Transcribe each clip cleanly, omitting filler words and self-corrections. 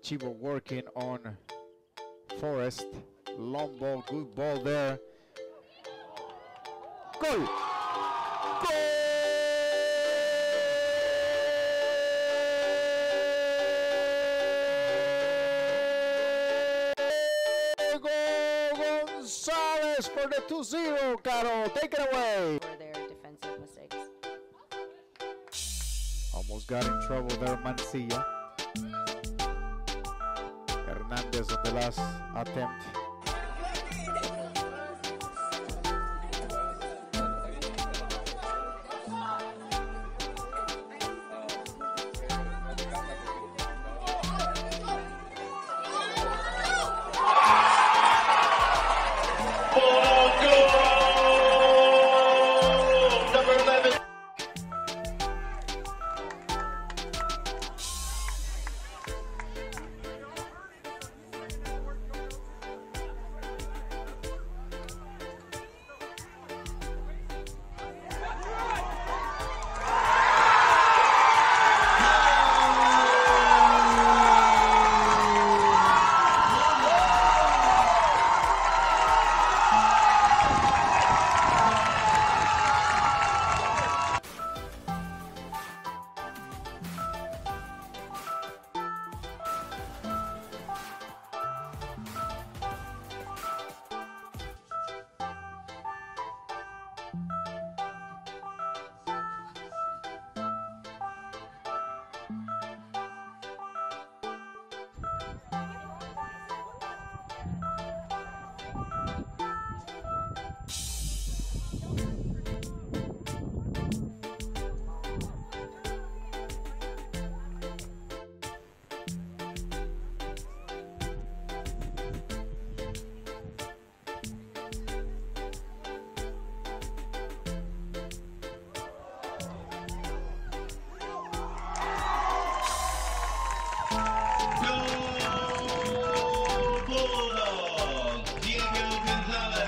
Chivo working on Forrest. Long ball, good ball there. Goal! Goal! Gonzales for the 2-0, Caro. Take it away. For their defensive mistakes. Almost got in trouble there, Mancilla. Hernandez on the last attempt. Diego Gonzales.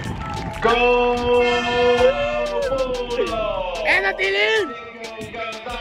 ¡Gol! ¡Quédate,